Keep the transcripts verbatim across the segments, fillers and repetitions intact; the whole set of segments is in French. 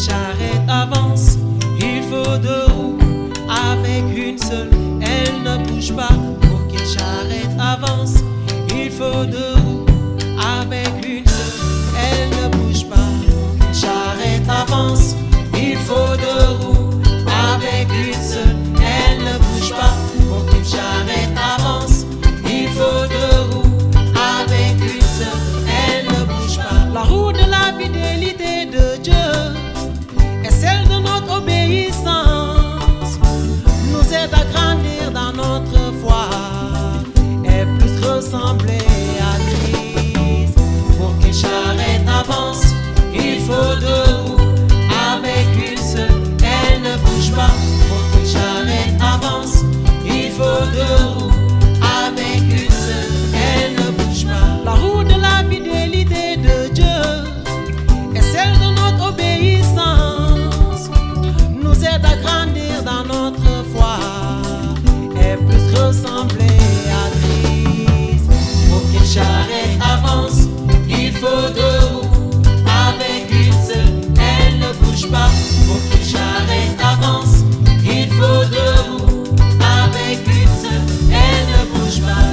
charrette avance, il faut deux roues. Avec une seule, elle ne bouge pas. Pour qu'une charrette avance, il faut deux roues. Avec une seule, elle ne bouge pas. Pour qu'une charrette avance, il faut deux roues. Avec une seule, elle ne bouge pas. Pour qu'une charrette avance, il faut deux roues. Avec une seule, elle ne bouge pas. La roue de la fidélité de Dieu est celle de notre obéissance. Nous aide à grandir dans notre foi et plus ressembler à Christ. Pour qu'une charrette avance, il faut deux roues. Avec une seule, elle ne bouge pas. Pour qu'une charrette avance, il faut deux roues. Avec une seule, elle ne bouge pas. La roue de la fidélité de Dieu est celle de notre obéissance. Nous aide à grandir dans notre foi et plus ressembler à Christ. Pour qu'une charrette avance, il faut deux roues. Avec une seule, elle ne bouge pas. Pour qu'une charrette avance, il faut deux roues. Avec une seule, elle ne bouge pas.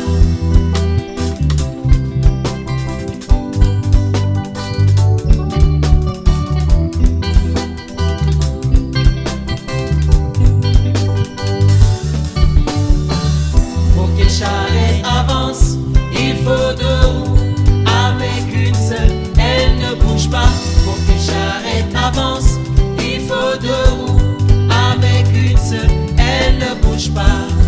Pour qu'une charrette avance, il faut deux roues. Avec une seule, elle ne bouge pas. Pour qu'une charrette avance, il faut deux roues. Avec une seule, elle ne bouge pas.